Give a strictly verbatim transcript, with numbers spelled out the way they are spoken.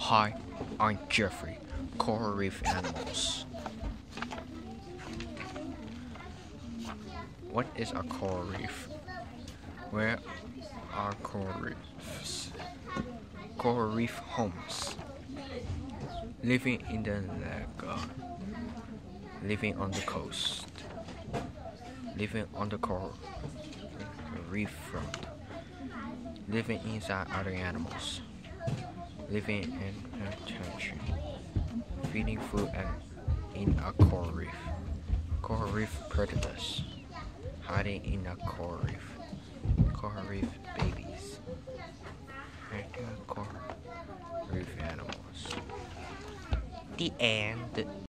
Hi, I'm Jeffrey, coral reef animals. What is a coral reef? Where are coral reefs? Coral reef homes. Living in the lagoon. Living on the coast. Living on the coral reef front. Living inside other animals. Living in attention. Feeding food and in a coral reef. Coral reef predators. Hiding in a coral reef. Coral reef babies. Hiding coral reef animals. The end.